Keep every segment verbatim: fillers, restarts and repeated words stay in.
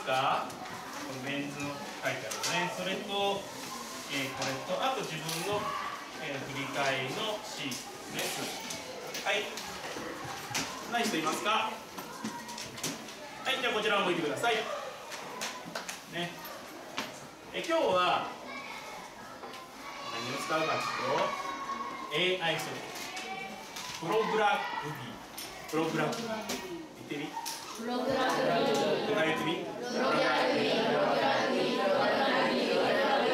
か？このメンズの書いてあるね。それと、えー、これと、あと自分の、えー、振り返りのシートです。はい。何人いますか？はい、じゃあこちらを向いてください。ね。え今日は何を使うかというと エーアイ ソフト、プログラムビー、プログラムビー、言ってみ。プログラムビー、プログラムビー、プログラムビー、プログラムビー、プログラムビー、プログラムビー、プログ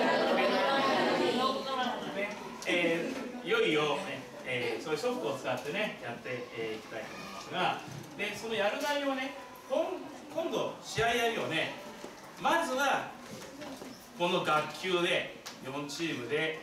ラムビー。えー、いよいよね、えー、そういうソフトを使ってねやってい、えー、きたいと思いますが、でそのやる内容ね、今今度試合やるよね。まずはこの学級でよんチームでね、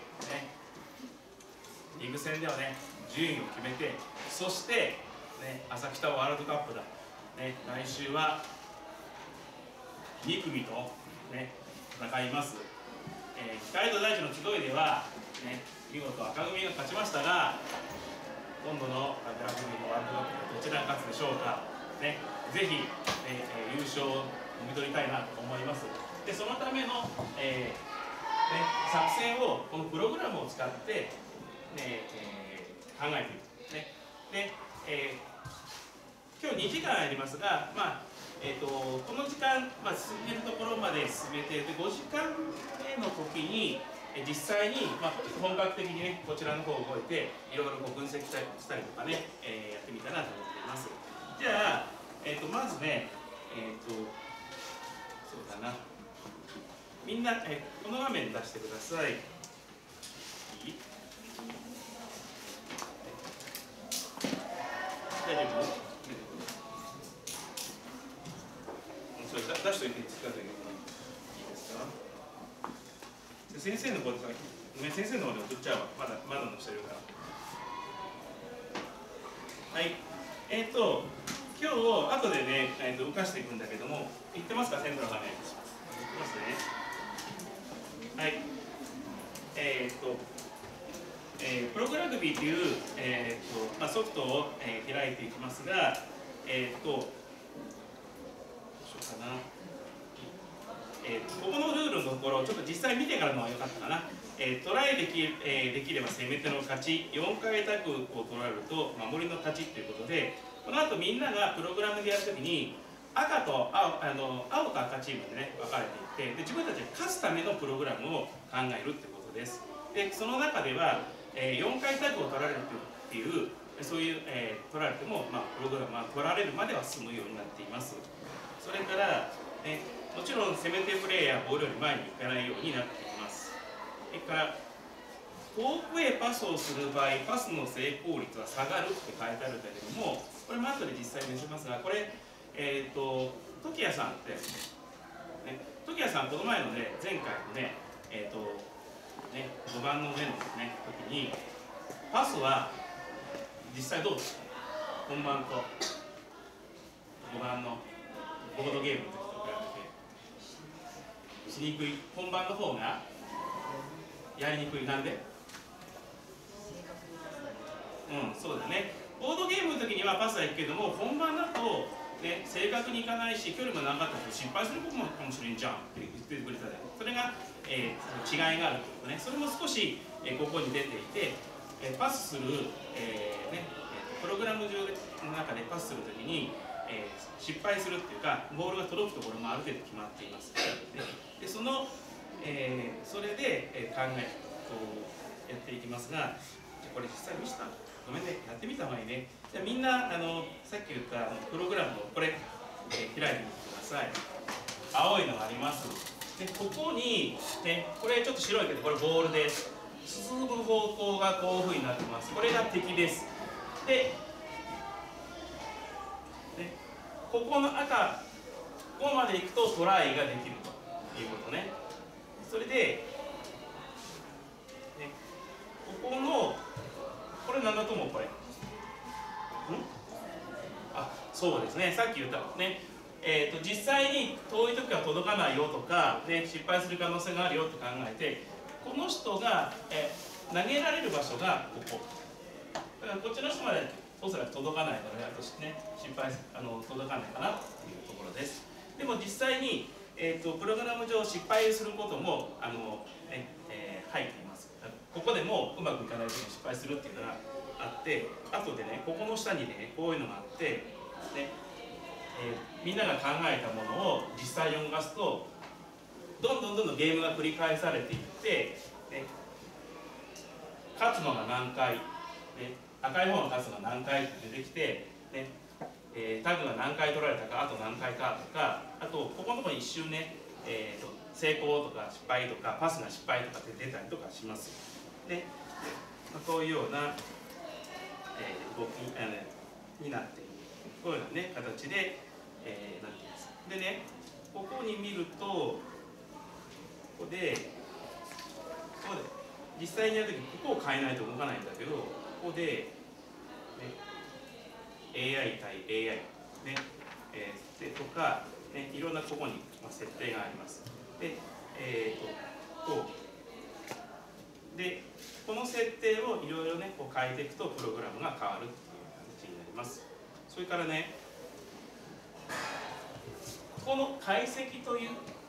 リーグ戦ではね順位を決めて、そしてね朝北ワールドカップだ、ね、来週はに組とね戦います。えー、北海道大地の集いではね見事赤組が勝ちましたが、今度のラグビーのワールドカップでどちらが勝つでしょうか。ね、ぜひ、えー、優勝をもぎ取りたいなと思います。でそのための、えーね、作戦をこのプログラムを使って、ねえー、考えていく。ね、で、えー、今日にじかんありますが、まあえー、とこの時間、まあ、進めるところまで進めてでごじかんめの時に実際に、まあ、本格的にねこちらの方を動いていろいろこう分析したりとかね、えー、やってみたいなと思っています。じゃあ、えー、とまずね、えっ、ー、とそうだな、みんな、えー、この画面出してください。いい？大丈夫？それ出しといてください。いいですか？先生の方でさ、先生の方で送っちゃうわ。まだまだのしてるから。はい。えっ、ー、と今日後でね、えー、と動かしていくんだけども、言ってますか？先生の画面。言ってますね。はい。えっ、ー、と、えー、プログラムビーという、えーとまあ、ソフトを、えー、開いていきますが、えっ、ー、とどうしようかな。えー、ここのルールのところをちょっと実際見てからの方が良かったかな。えー、トライでき、えー、できれば攻め手の勝ち、よんかいタッグを取られると守りの勝ちということで、この後みんながプログラムでやるときに赤と青、あの青と赤チームでね分かれていって、で自分たちが勝つためのプログラムを考えるということです。でその中では、えー、よんかいタッグを取られるっていうそういう、えー、取られても、まあ、プログラムは取られるまでは進むようになっています。それから、えーもちろん攻め手プレーヤーボールより前に行かないようになっています。それから遠くへパスをする場合、パスの成功率は下がるって書いてあるんだけども、これも後で実際に見せますが、これ、えっ、ー、と時矢さんって、ね、時矢さんこの前のね前回のね、えっ、ー、とねごばんの目のね時にパスは実際どうですか？本番とごばんのボードゲームの時と比べて。しにくい。本番の方がやりにくい。なんで？うん、そうだね。ボードゲームの時にはパスは行くけども、本番だと、ね、正確にいかないし距離も長かったら失敗することもかもしれんじゃんって言ってくれたで、それが、えー、違いがあるということね。それも少し、えー、ここに出ていて、えー、パスする、えーね、プログラム上の中でパスする時にえー、失敗するっていうかボールが届くところもある程度決まっています。でその、えー、それで、えー、考えこうやっていきますが、これ実際見せた？ごめんね、やってみた方がいいね。じゃあみんなあのさっき言ったプログラムをこれ、えー、開いてみてください。青いのがあります。でここに、ね、これちょっと白いけどこれボールです。進む方向がこういうふうになってます。これが敵です。でね、ここの赤、ここまで行くとトライができるということね。それで、ね、ここの、これ何だと思う？これ。ん？あ、そうですね。さっき言ったね。えーと、実際に遠い時は届かないよとか、ね、失敗する可能性があるよって考えて、この人が、えー、投げられる場所がここ。だからこっちの人までおそらく届かないので、あとね、失敗あの届かないかなっていうところです。でも実際にえーと、プログラム上失敗することもあの、ねえー、入っています。ここでもうまくいかない時に失敗するっていうのがあって、後でねここの下にねこういうのがあって、ねえー、みんなが考えたものを実際に動かすとどんどんどんどんゲームが繰り返されていって、ね、勝つのが何回、ね、赤い方の勝つのが何回って出てきて、ねえー、タグが何回取られたかあと何回かとか、あとここのところに一瞬ね、えー、と成功とか失敗とかパスが失敗とかって出たりとかします。で、まあ、こういうような、えー、動きあのになっている、こういうような、ね、形で、えー、なっています。でね、ここに見るとここでここで実際にやるときここを変えないと動かないんだけど、ここで、ね、エーアイ 対 エーアイ、ねえー、でとか、ね、いろんなここに、まあ、設定があります。で、えー、とこうでこの設定をいろいろねこう変えていくとプログラムが変わるっていう形になります。それからね、この解析という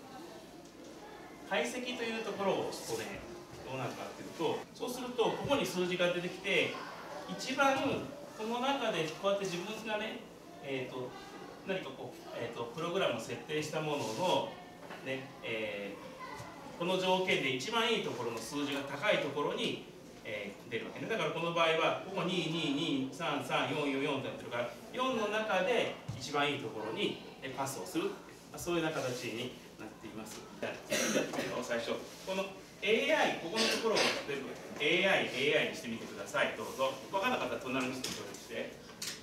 解析というところを押すとねどうなるかっていうと、そうするとここに数字が出てきて、一番この中でこうやって自分がね、えー、と何かこう、えー、とプログラムを設定したものの、ねえー、この条件で一番いいところの数字が高いところに、えー、出るわけね。だからこの場合はここにににさんさんよんよんよんとやってるから、よんの中で一番いいところにパスをする、そういうような形になっています。最初この エーアイ、ここのところを全部 エーアイ、エーアイ にしてみてください。どうぞ。分からなかったら隣の人に協力して。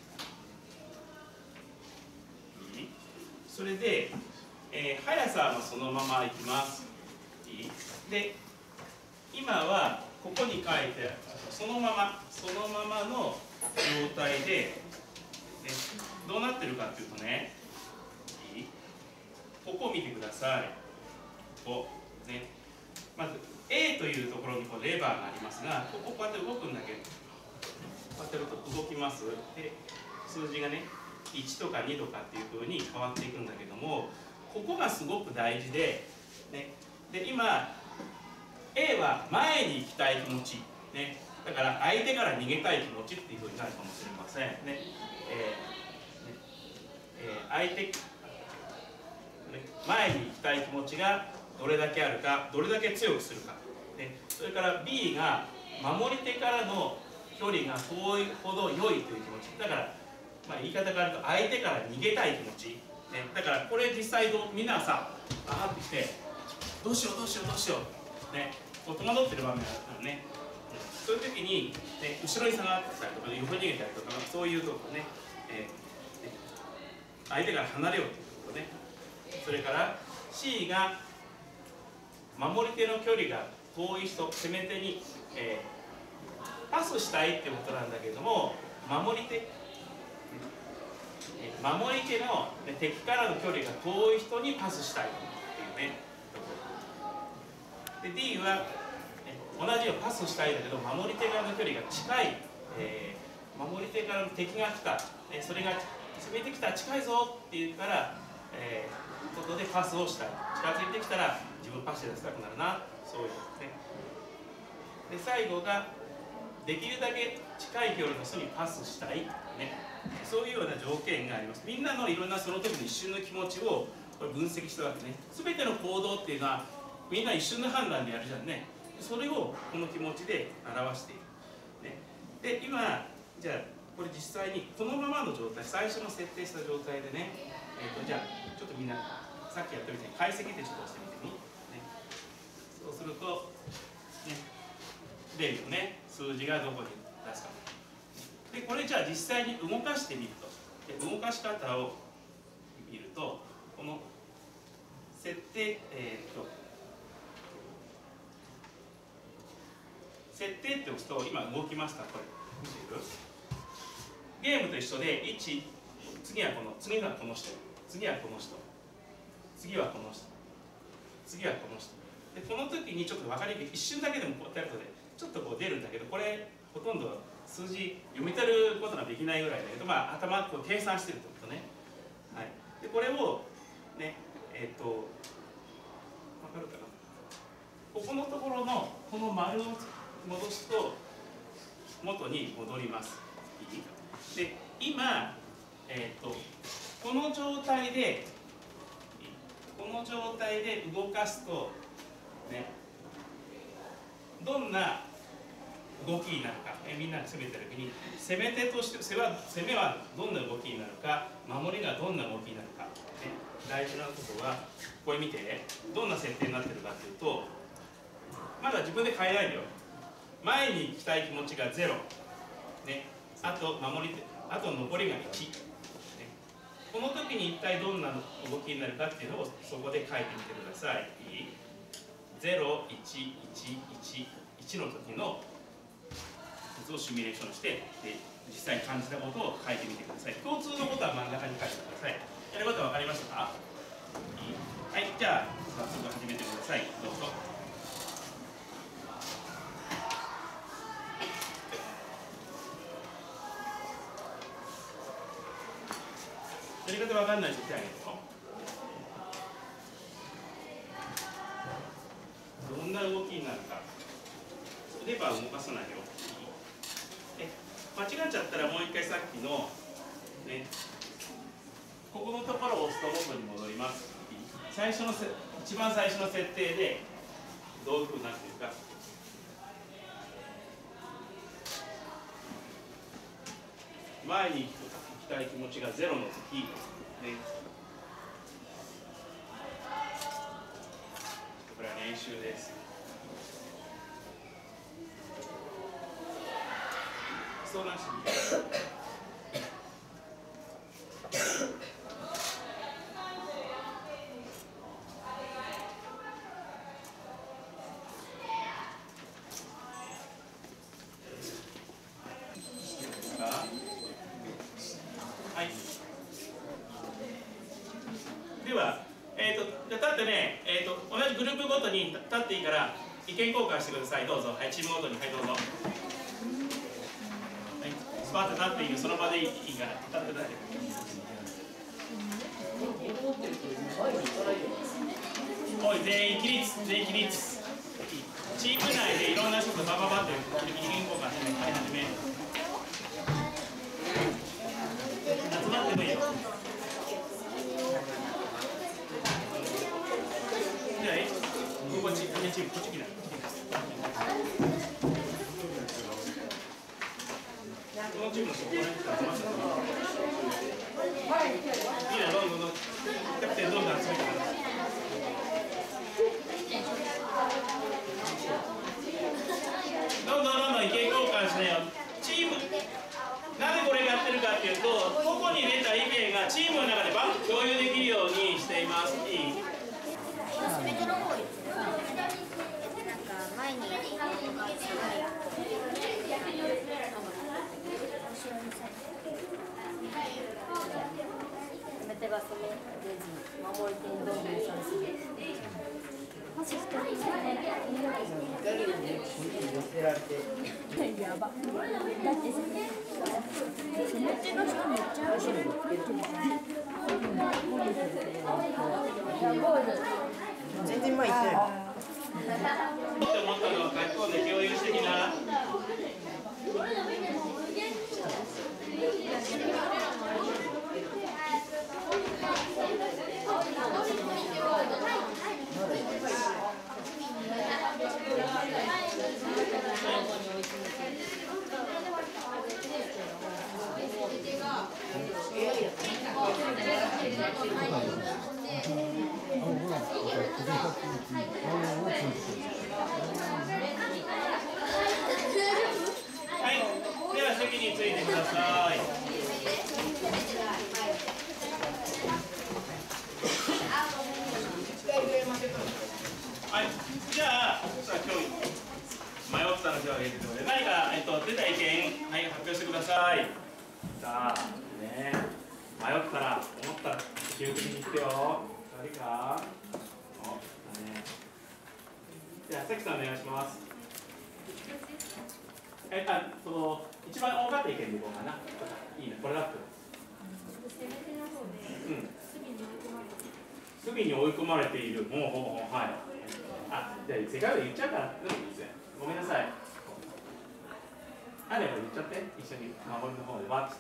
いい？それで、えー、速さはそのままいきます。いい？で、今はここに書いてそのまま、そのままの状態で、ね、どうなってるかっていうとね、いい？ここを見てください。ここね。まず A というところにこうレバーがありますが、こここうやって動くんだけど、こうやってやると動きます。で、数字がねいちとかにとかっていうふうに変わっていくんだけども、ここがすごく大事で、ね、で今 A は前に行きたい気持ち、ね、だから相手から逃げたい気持ちっていうふうになるかもしれませんね。えーねえー、相手、ね、前に行きたい気持ちがどれだけあるか、どれだけ強くするか、ね、それから B が守り手からの距離が遠いほど良いという気持ちだから、まあ、言い方があると相手から逃げたい気持ち、ね、だからこれ実際どみんなさバーってきてどうしようどうしようどうしよう、ね、こう戸惑ってる場面があったらね、そういう時に、ね、後ろに下がってきたりとか横に逃げたりとかそういうとこね、えー、ね、相手から離れようということね。それから C が守り手の距離が遠い人、攻め手に、えー、パスしたいってことなんだけども、守り手守り手の、ね、敵からの距離が遠い人にパスしたいっていうね。で D は、ね、同じようにパスしたいんだけど守り手側の距離が近い、えー、守り手からの敵が来た、ね、それが攻めてきた近いぞって言うから、えー、ことでパスをしたい。近づいてきたら自分パスで出したくなるな、そういうね。で最後ができるだけ近い距離の人にパスしたい、ね、そういうような条件があります。みんなのいろんなその時の一瞬の気持ちをこれ分析したわけね。全ての行動っていうのはみんな一瞬の判断でやるじゃんね。それをこの気持ちで表している、ね、で今じゃあこれ実際にこのままの状態、最初の設定した状態でね、えー、とじゃあちょっとみんなさっきやったみたいに解析ってちょっと押してみてみ、ね、そうすると、ね、出るよね、数字がどこに出すか。でこれじゃあ実際に動かしてみると、で動かし方を見るとこの設定、えー、っと設定って押すと今動きました。これ見てる？ゲームと一緒でいち、次はこの次はこの人、次はこの人、次はこの人、次はこの人で、この時にちょっと分かりにくい、一瞬だけでもこうやるとねちょっとこう出るんだけど、これほとんど数字読み取ることができないぐらいだけど、まあ頭こう計算してるってことね。はい、でこれをねえっ、ー、とここのところのこの丸を戻すと元に戻ります。で今、えー、とこの状態でこの状態で動かすとね、どんな動きになるか、えみんなが攻めた時に攻め手として攻めは攻めはどんな動きになるか、守りがどんな動きになるか、ね、大事なことはこれ見て、どんな設定になってるかというと、まだ自分で変えないでよ。前に行きたい気持ちがゼロ、ね、あと守りあと残りがいち、ね、この時に一体どんな動きになるかっていうのをそこで書いてみてください。いいゼロ、いち、いち、いち、いちの時のをシミュレーションして、で実際に感じたことを書いてみてください。共通のことは真ん中に書いてください。やることは分かりましたか？はい、じゃあ早速始めてください。どうぞ。やり方分かんない人手挙げてよ。どんな動きになるか。レバーを動かさないよ。間違っちゃったらもう一回さっきの、ね、ここのところを押すと元に戻ります。最初のせ一番最初の設定でどういうふうになっているか。前に行きたい気持ちがゼロの時、ね、これは練習です。相談してみて。はい。では、えっ、ー、と、じゃ立ってね、えっ、ー、と、同じグループごとに立っていいから意見交換してください。どうぞ。はい、チームごとに、はい、どうぞ。スパッと立っていいよ、その場でいいから立ってください。おい、全員起立、全員起立。チーム内でいろんな人とバババッと意見交換してね、はい、始め。集まってもいいよ。じゃあ、え、ここチーム、チーム、こっち来ない。このチームのそこら辺から集まってた。いいね、どんどんどん。キャプテンどんどん集めてください。どんどんどんどん意見交換しなよ。チーム、なぜこれをやってるかっていうと、個々に出た意見がチームの中でバッと共有できるようにしています。いい？前に手が攻めれず守り手にどんどん参する。もし一人一人で寄せられてやば。だって攻め手の人めっちゃ走る。全然前行ってない。って思ったのは書き込んで共有してきな。はい、では席についてください。はい、じゃあ、さあ今日迷ったの手を挙げてください。何か、えっと、出た意見、はい、発表してください。さあ、ね、迷ったら、思ったら、積極的に言ってよ。誰かお、ね、じゃあ、関さんお願いします。え、あ、その、一番多かった意見でいこうかな。いいね、これだって。うん。隅に追い込まれている。もうほぼほぼ、はい。あ、 じゃあ世界で言っちゃうからでもいいですよ。ごめんなさい。あれば言っちゃって一緒に守りの方でわっつって。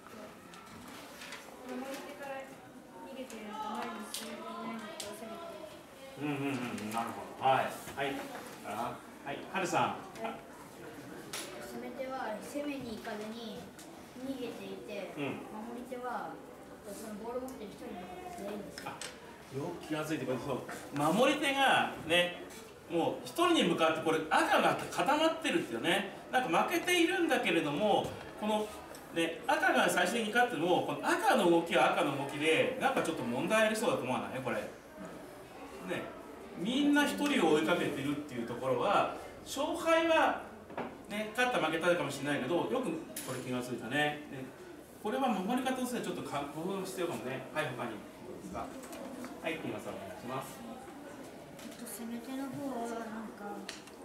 守り手から逃げてると前に進めていないのと攻めてうんうんうん、なるほど。はい。はい。あ、はい。はるさん。 攻め手は攻めに行かずに逃げていて、うん、守り手はそのボールを持ってる人に向かって全員です。 あ、よく気が付いてくれそう。守り手がね、もう一人に向かってこれ赤が固まってるっていうね。なんか負けているんだけれども、このね、赤が最終的に勝ってもこの赤の動きは赤の動きでなんかちょっと問題ありそうだと思わないこれ。ね、みんな一人を追いかけてるっていうところは勝敗は、ね、勝った負けたかもしれないけどよくこれ気が付いたね。ね、これは守り方としてはちょっと工夫必要かもね。はい、他にですか。はい、皆さんお願いします。 攻め手の方はなんか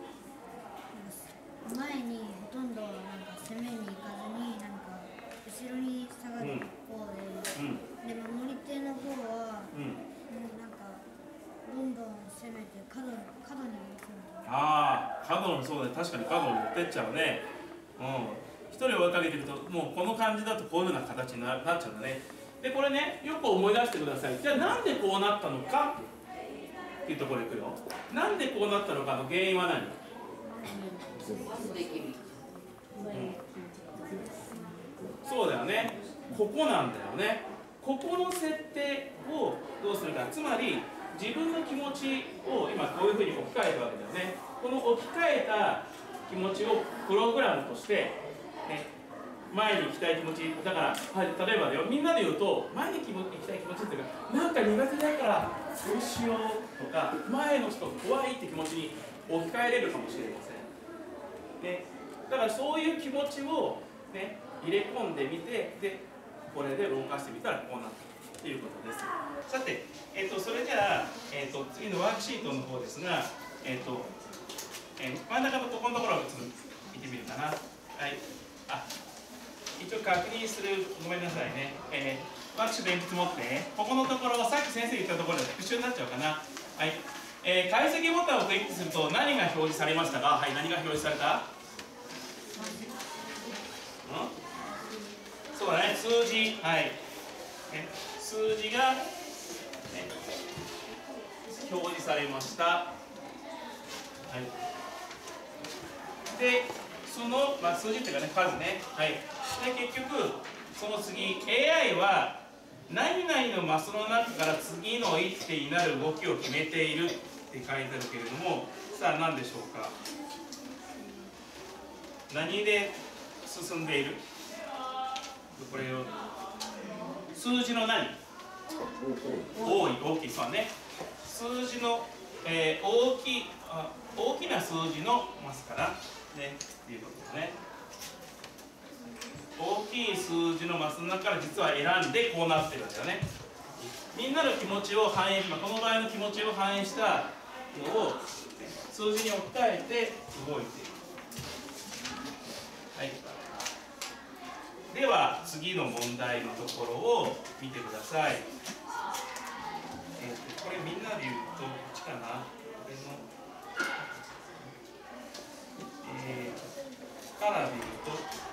前にほとんどなんか攻めに行かずになんか後ろに下がる方で、うんうん、で守り手の方は、うん、なんかどんどん攻めて角角に持ってる。 ああ、角のそうね、確かに角に持ってっちゃうね。うん、一人を追いかけてるともうこの感じだとこういうような形になっちゃうんだね。でこれね、よく思い出してください。じゃあなんでこうなったのかっていうところいくよ。なんでこうなったのかの原因は何？うん、そうだよね。ここなんだよね。ここの設定をどうするか。つまり自分の気持ちを今こういうふうに置き換えたわけだよね。この置き換えた気持ちをプログラムとして、ね、前に行きたい気持ちだから、はい、例えばだよ、みんなで言うと前に行きたい気持ちっていうかなんか苦手だからどうしようとか前の人怖いって気持ちに置き換えれるかもしれません。ね、だからそういう気持ちを、ね、入れ込んでみて、でこれで動かしてみたらこうなったということです。さて、えー、とそれじゃあ、えー、と次のワークシートの方ですが、えーとえー、真ん中のここのところをちょっと見てみるかな。はい、あ、一応確認する、ごめんなさいね。えー、ワークシート鉛筆持って、ここのところ、さっき先生言ったところで復習になっちゃうかな。はい、えー、解析ボタンをクリックすると何が表示されましたか？はい、何が表示された？そうだね、数字、はい、ね、数字が、ね、表示されました。はい、で、その、まあ、数字っていうかね、数ね、はい、で結局、その次、エーアイ は何々のマスの中から次の一手になる動きを決めているって書いてあるけれども、さあ何でしょうか。何で進んでいる？これを数字の何？多い、大きい、そうね。数字の、えー、大きいあ大きな数字のマスからねっていうことですね。大きい数字のマスの中から実は選んでこうなってるわけだね。みんなの気持ちを反映、まあ、この場合の気持ちを反映したのを数字に置き換えて動いている。はい。では次の問題のところを見てください。えー、とこれみんなで言うとこっちかな。これの、えー、からで言うと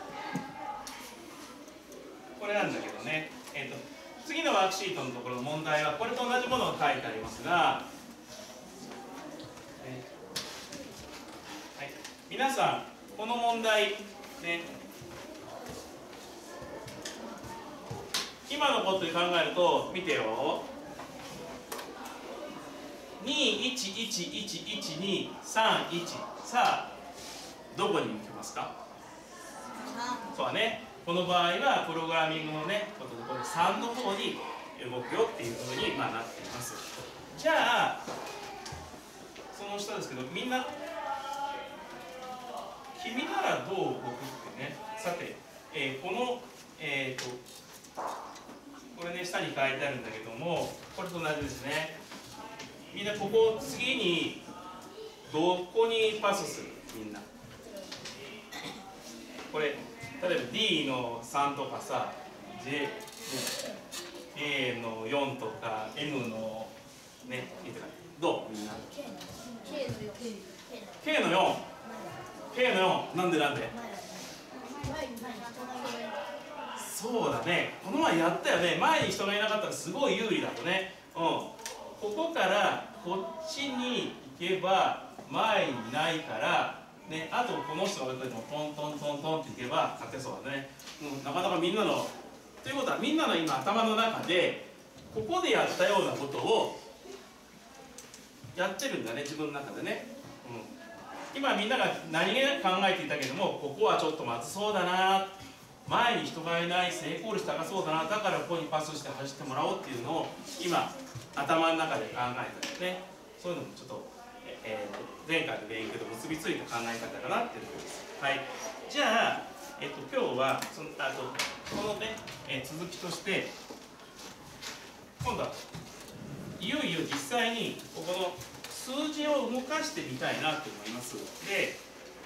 これなんだけどね。えー、と次のワークシートのところの問題はこれと同じものが書いてありますが、えーはい、皆さんこの問題ね、今のことで考えると見てよ。にいちいちいちいちにさんいち、さあどこに行きますか？そうだね。この場合はプログラミングのねことでこれさんの方に動くよっていうふうに、まあ、なっています。じゃあその下ですけど、みんな君ならどう動くってね。さて、えー、このえっ、ー、とこれね下に書いてあるんだけども、これと同じですね。みんなここ次にどこにパスする？みんなこれ例えば ディー のさんとかさ J、エー のよんとか エム のねいいとかどうみんなケーケーのよん ケーのよん なんでなんでそうだね、この前やったよね。前に人がいなかったらすごい有利だとね。うん、ここからこっちに行けば前にいないからね、あとこの人が出てもトントントントンっていけば勝てそうだね。うん、なかなかみんなのということはみんなの今頭の中でここでやったようなことをやってるんだね、自分の中でね。うん、今みんなが何気なく考えていたけども、ここはちょっとまずそうだな、前に人がいない、成功率高そうだな、だからここにパスして走ってもらおうっていうのを今頭の中で考えたんですね。そういうのもちょっと、えー、前回の勉強と結びついた考え方かなっていうところです。はい、じゃあ、えっと、今日はそのあとこのね、えー、続きとして今度はいよいよ実際にここの数字を動かしてみたいなと思います。で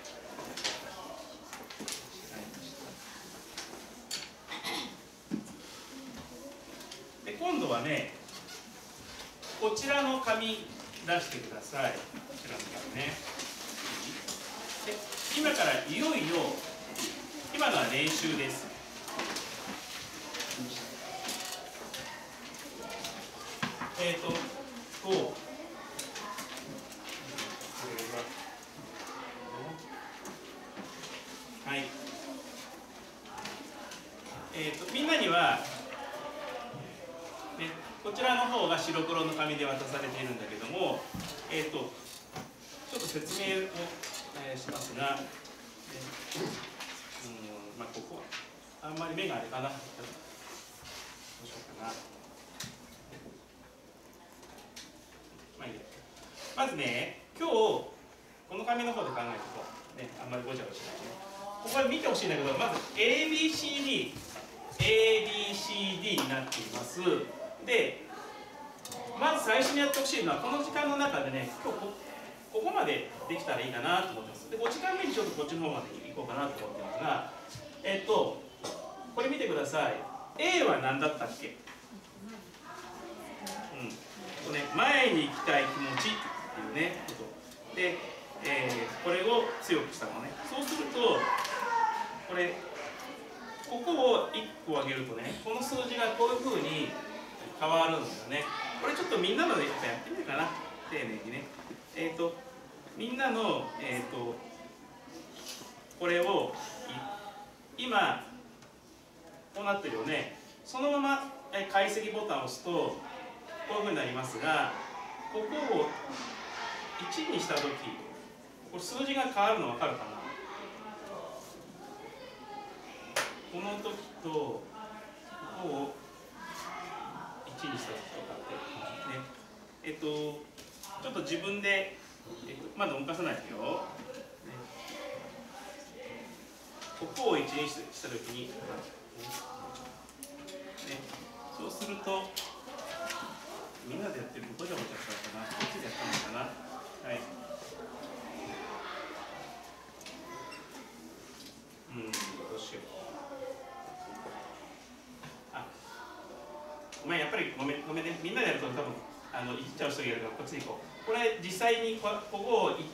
で今度はね、こちらの紙出してください。こちらの紙ね。で今からいよいよ今のは練習です。えっ、ー、とこうはい。えっ、ー、とみんなには、ね、こちらの方が白黒の紙で渡されているんだけども、えっ、ー、とちょっと説明を、えー、しますが、ね、うんまあここはあんまり目があれかな。どうしようかな。まあいいや。まずね、今日この紙の方で考えていこう。ね、あんまりごちゃごちゃしないね。ここ見てほしいんだけど、まず エービーシーディー、エービーシーディー になっています。で、まず最初にやってほしいのは、この時間の中でね、今日こ、ここまでできたらいいかなと思ってます。で、ごじかんめにちょっとこっちの方まで行こうかなと思ってますが、えっと、これ見てください。A は何だったっけ？うん。とね、前に行きたい気持ちっていうね、こと。で、えー、これを強くしたのね。そうすると、これ、ここをいっこ上げるとね、この数字がこういうふうに変わるんだよね。これちょっとみんなのでやってみるかな。丁寧にね。えっ、ー、と、みんなの、えっ、ー、と、これを、今、こうなってるよね。そのまま解析ボタンを押すと、こういうふうになりますが、ここをいちにしたとき、これ数字が変わるの分かるかな。この時とここをいちにした時とかってね、えっとちょっと自分で、えっと、まだ動かさないですよ、ね、ここをいちにした時に、ね、そうするとみんなでやってるとごちゃごちゃしたのかな、こっちでやったのかな、はい。うん、どうしよう。あ、ごめん、やっぱりごめん、ごめんね。みんなでやると多分あの行っちゃう人がいるからこっちに行こう。これ実際にここをこ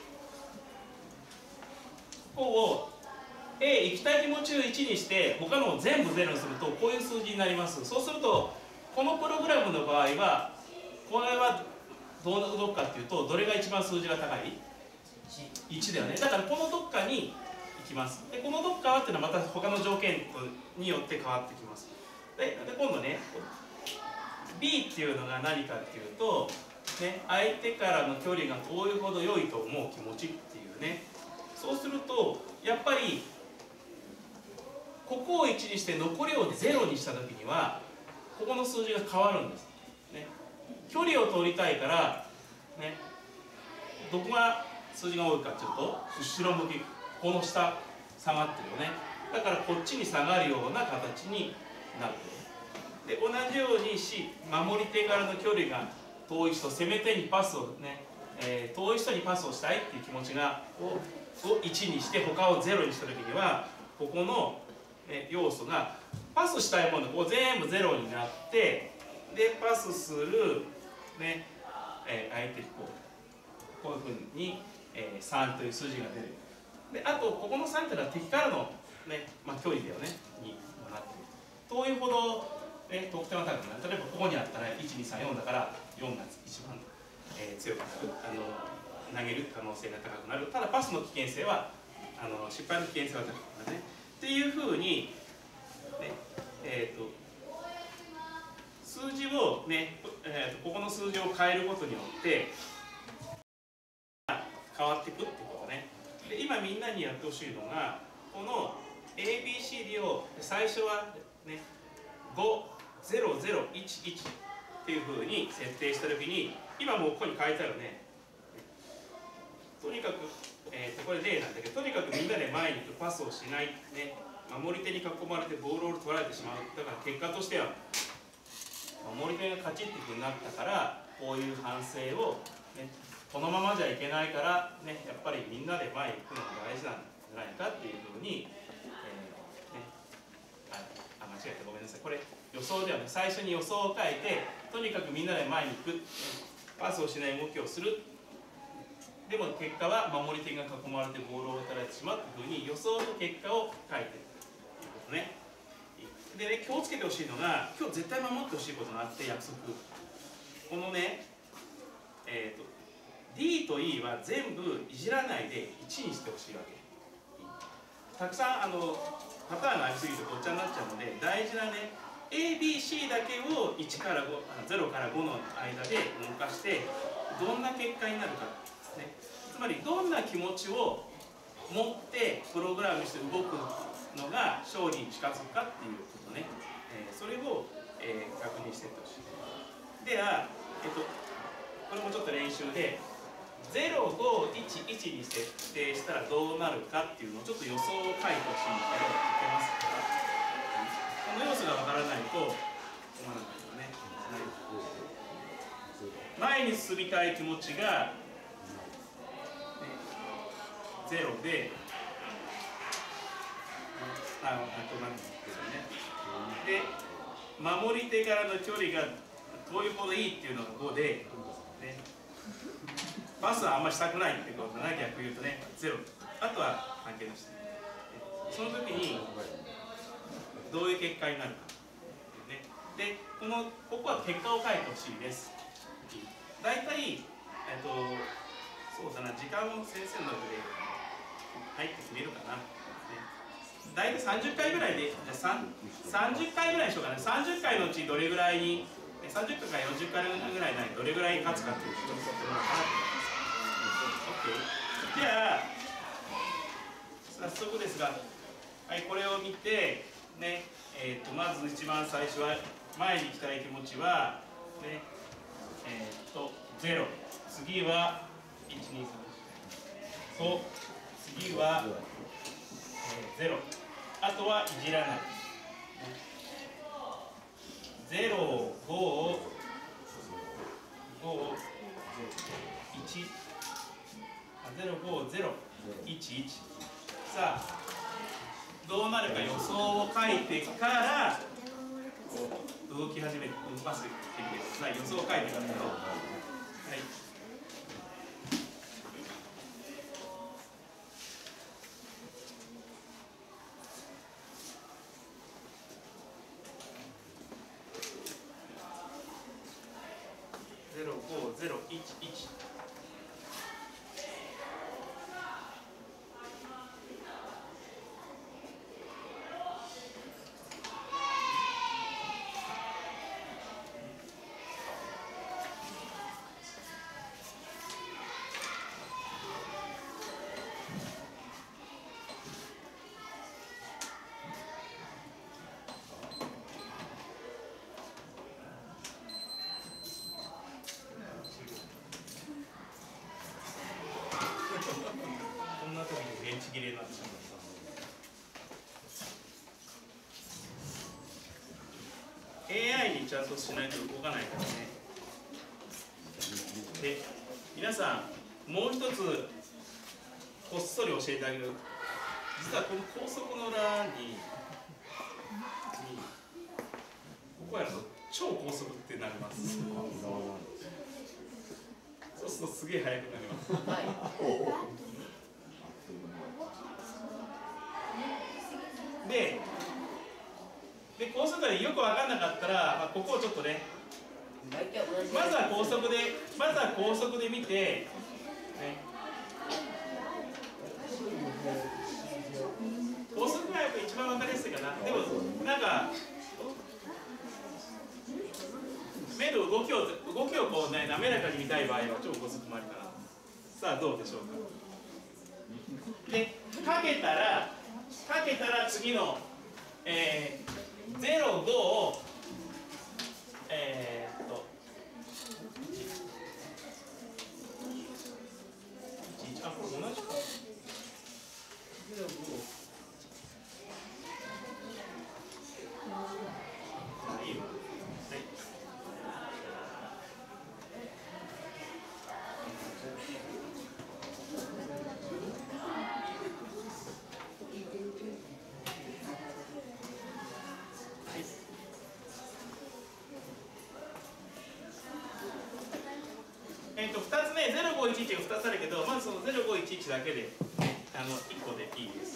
こを A 行きたい気持ちをいちにして他のを全部ゼロにするとこういう数字になります。そうするとこのプログラムの場合はこれはどう動くかっていうと、どれが一番数字が高い ?いち だよね。だからこのどっかにきます。でこのどっかはっていうのはまた他の条件によって変わってきます。でで今度ね B っていうのが何かっていうと、ね、相手からの距離が遠いほど良いと思う気持ちっていうね。そうするとやっぱりここをいちにして残りをゼロにした時にはここの数字が変わるんです、ね、距離を取りたいから、ね、どこが数字が多いかっていうと後ろ向き、この下下がってるよね。だからこっちに下がるような形になる。で同じようにし守り手からの距離が遠い人、攻め手にパスをね、えー、遠い人にパスをしたいっていう気持ちがををいちにして他をゼロにした時にはここの、ね、要素がパスしたいものがこう全部ゼロになって、でパスする、ねえー、あえてこうこういうふうに、えー、さんという数字が出る。であとここのさんというのは敵からの、ねまあ、距離だよねになっている。遠いほど、ね、得点は高くなる。例えばここにあったらいちにさんよんだからよんが一番、えー、強くなるあの投げる可能性が高くなる。ただパスの危険性はあの失敗の危険性は高くなるね。っていうふうに、ねえー、と数字をね、えー、とここの数字を変えることによって変わっていくってことね。で今みんなにやってほしいのがこの エービーシーディー を最初はねごゼロゼロいちいちっていうふうに設定したときに今もうここに書いてあるね。とにかく、えー、とこれ例なんだけどとにかくみんなで前に行くパスをしない、ね、守り手に囲まれてボールを取られてしまう。だから結果としては守り手が勝ちっていうふうになったからこういう反省を、ね、このままじゃいけないから、ね、やっぱりみんなで前に行くのが大事なんじゃないかっていうふうに、えーね、あ間違えたごめんなさい。これ予想ではね最初に予想を書いてとにかくみんなで前に行く、ね、パスをしない動きをする。でも結果は守り手が囲まれてボールを打たれてしまうというふうに予想の結果を書いているということね。でね気をつけてほしいのが今日絶対守ってほしいことがあって約束。このね、えーと、D と E は全部いじらないでいちにしてほしいわけ。たくさんあのパターンがありすぎるとごっちゃになっちゃうので大事なね エービーシー だけをいちからご、ゼロからごの間で動かしてどんな結果になるか。ね、つまりどんな気持ちを持ってプログラムして動くのが勝利に近づくかっていうことね、えー、それを、えー、確認していってほしい。では、えっと、これもちょっと練習でゼロごいちいちに設定したらどうなるかっていうのをちょっと予想を書いてほしいんだけどいけますか。この要素がわからないと困らないよね。前に進みたい気持ちがゼロで、あ、あとなんですけどね。で、守り手からの距離がどういうほどいいっていうのがごで、ね、パスはあんまりしたくないってことだな、逆言うとね、ゼロ。あとは関係なし。その時にどういう結果になるか。ね、で、このここは結果を書いてほしいです。だいたい、えっと、そうだな、時間を先生の中で入ってくれるかな。大体さんじゅっかいぐらいで、さんじゅっかいぐらいでしょうかね。さんじゅっかいのうちどれぐらいに、さんじゅっかいからよんじゅっかいぐらいにどれぐらい勝つかっていうことをやってもらおうかなと思います。OK。じゃあ、早速ですが、はい、これを見て、ね、えー、とまず一番最初は、前に行きたい気持ちは、ね、えー、とゼロ。次はいちにさんと次は、えー、ゼロ。あとはいじらない。ゼロ、ご、ご、いち、ゼロ、ご、ゼロ、いち、いち。さあ、どうなるか予想を書いてから動き始める、動かすっていう、予想を書いてからだよ。はい。ゼロ、ご、ゼロ、いち、いち。こんな時に電池切れになっちゃう。エーアイ にちゃんとしないと動かないからね。で、皆さん、もう一つこっそり教えてあげる。実はこの高速の欄に、にここやると超高速ってなります。 そうするとすげえ速くなります。はい、でで高速でよく分かんなかったら、まあ、ここをちょっとね、まずは高速でまずは高速で見て、ね、高速がやっぱ一番分かりやすいかな。でもなんか目の動きを動きをこうね滑らかに見たい場合は超高速もあるかな。さあどうでしょうか。でかけたらかけたら次の、えー、ゼロ、ごをえー、っといちいち、あ、これ同じか。ゼロ、ごあ、いいよ。はい。えー、とふたつね、ゼロ、ご、いち、いちがふたつあるけど、まずそのゼロ、ご、いち、いちだけであのいっこでいいです。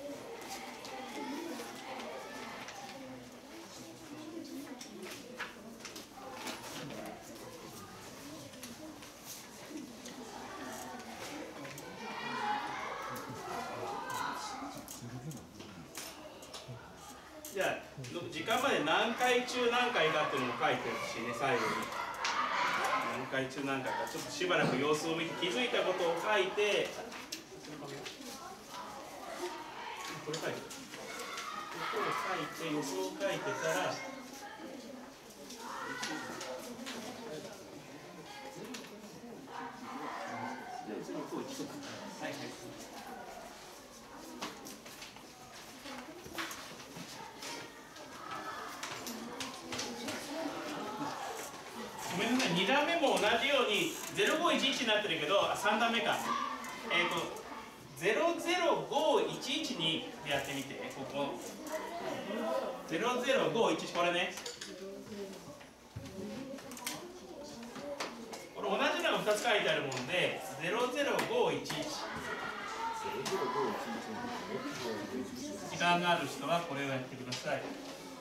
じゃあ時間まで何回中何回かっていうのも書いてるしね、最後に。何回中何回かちょっとしばらく様子を見て気づいたことを書いて、これ書いてここを書いて予想を書いてたら、はいはい。ごめんなさい、に段目も同じようにゼロごいちいちになってるけど、さん段目か、えっ、ー、とゼロゼロごいちいちにやってみて、ここゼロゼロごいちいち、これね、これ同じのがふたつ書いてあるもんで、ゼロゼロごいちいち、時間がある人はこれをやってください。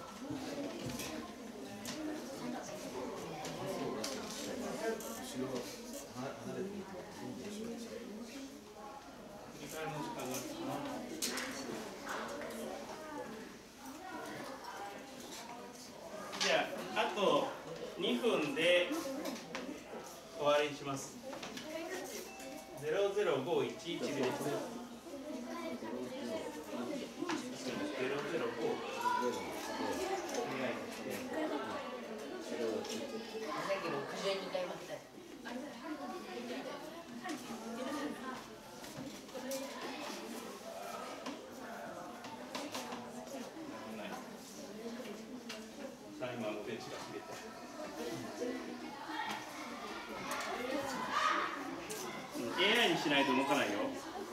じゃあ、あとにふんで終わりにします。ゼロゼロごいちいちでゼロゼロごタイマーの電池が切れた。エーアイ にしないと動かないよ。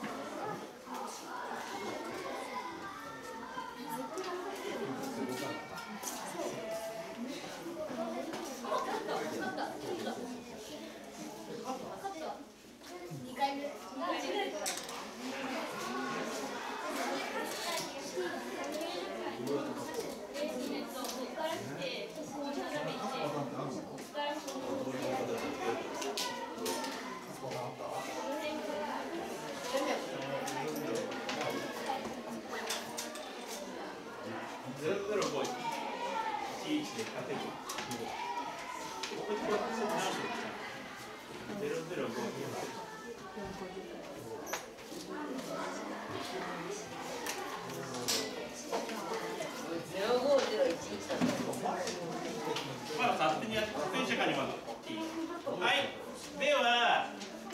ゼロゼロごいちいちで勝てる。ゼロゼロごいまだ勝手にやって勝手に社会にまだいい。はい、では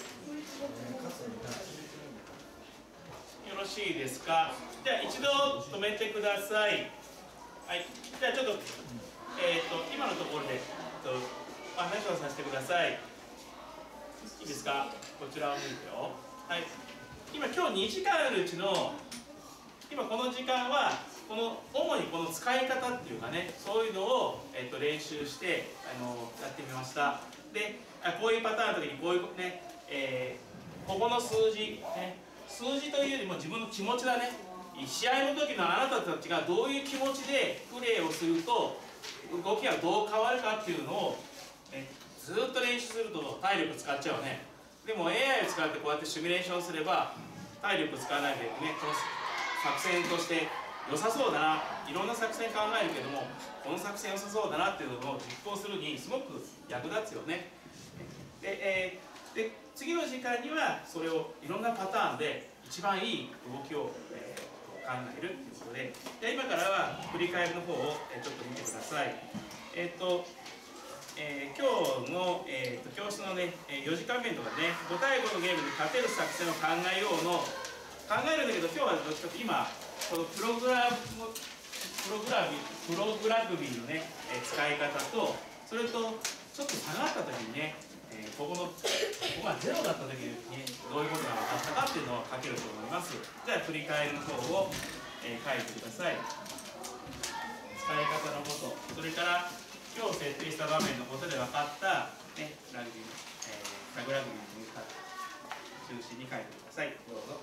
よろしいですか。じゃあ一度止めてください。はい、じゃあちょっと、えー、と今のところで、えっと、話をさせてください。いいですか。こちらを見てよ。はい、今今日にじかんあるうちの今この時間はこの主にこの使い方っていうかね、そういうのを、えっと、練習してあのやってみました。 であこういうパターンの時にこういうね、えー、ここの数字、ね、数字というよりも自分の気持ちだね。試合の時のあなたたちがどういう気持ちでプレーをすると動きがどう変わるかっていうのを、ね、ずっと練習すると体力使っちゃうね。でも エーアイ を使ってこうやってシミュレーションすれば体力使わないでね、この作戦として良さそうだな、いろんな作戦考えるけどもこの作戦良さそうだなっていうのを実行するにすごく役立つよね。で、えー、で次の時間にはそれをいろんなパターンで一番いい動きを、えー考えるということで、で今からは振り返りの方をちょっと見てください。えっ、ー、と、えー、今日の、えー、と教室のねよじかんめとかねご対ごのゲームで勝てる作戦を考えようの考えるんだけど、今日はどっちかというと今このプログラムプログラムプログラグビーのね使い方と、それとちょっと下がった時にね、えー、ここのここがゼロだった時に、ね、どういうことが分かったかっていうのを書けると思います。じゃあ振り返りの方を、えー、書いてください。使い方のこと、それから今日設定した場面のことで分かった、ね、ラグビーの、えー、タグラグビーの中心に書いてください。どうぞ。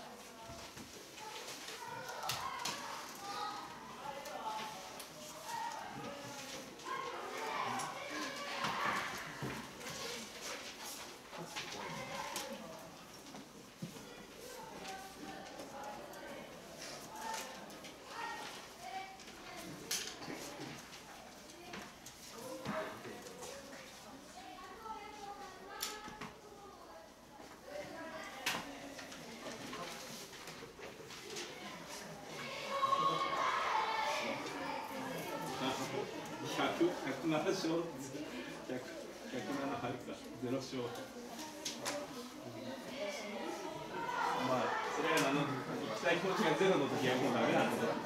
ひゃくなな勝、ひゃくななはるか、ゼロ勝。まあ、それはあの、行きたい気持ちがゼロの時はもうダメなんだ。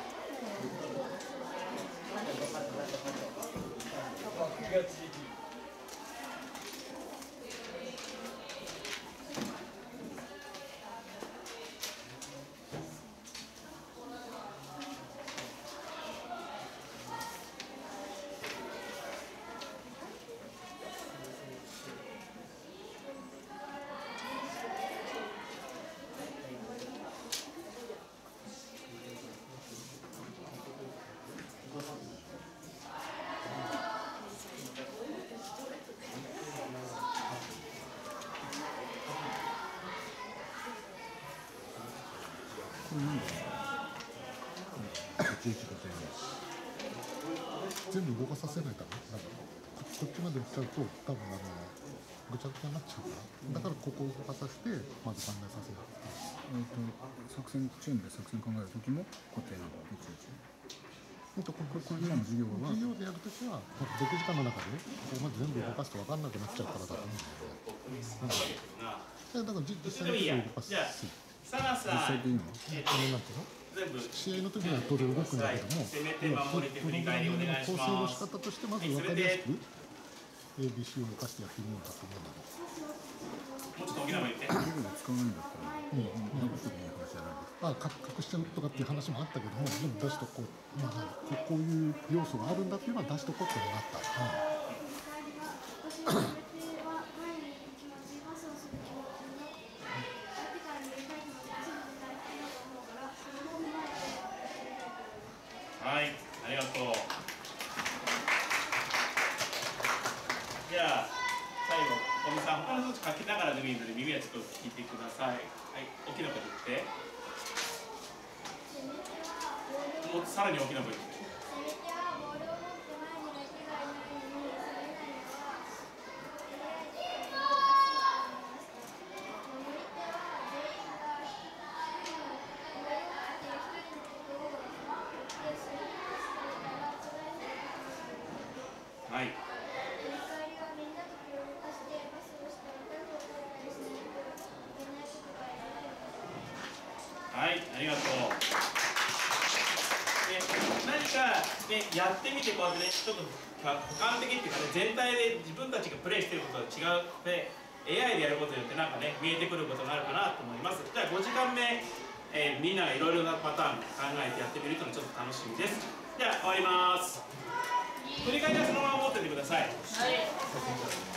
全部動かさせないためなんかこっちまで行っちゃうと多分あのぐちゃぐちゃになっちゃうから、だからここを動かさせてまず考えさせる。 えー、と作戦チームで作戦考える時も固定なのいちいち。 えっとこれこれ今の授業は授業でやるときはろくじかんの中でここまで全部動かすと分かんなくなっちゃうからだと思うんだよね。だから実際に動かす。 実際でいいの？ えっとなんていうの？試合の時には当然動くんだけども、プログラミングの構成の仕方としてまず分かりやすく エービーシー を動かしてやってみようかと思うんだけど。 もうちょっと大きな声言って。 使わないんだったら、うん、なんかすぐいい話じゃないですか。 あ、隠しちゃうとかっていう話もあったけども、でも出しとこう、まあ、こういう要素があるんだっていうのは出しとこうっていうのがあった。うんはい、ありがとう。じゃあ最後、小見さん、他の人書きながらでもいいので耳はちょっと聞いてください。はい、大きな声で言って。もうさらに大きな声で言って。はい。はい、ありがとう。で、何か、ね、やってみてこうやってね、ちょっと俯瞰的っていうかね、全体で自分たちがプレイしてることと違うで、エーアイ でやることによってなんかね、見えてくることがあるかなと思います。じゃあごじかんめ、えー、みんながいろいろなパターン考えてやってみるというのはちょっと楽しみです。じゃあ終わります。振り返りはそのまま持っててください。はい。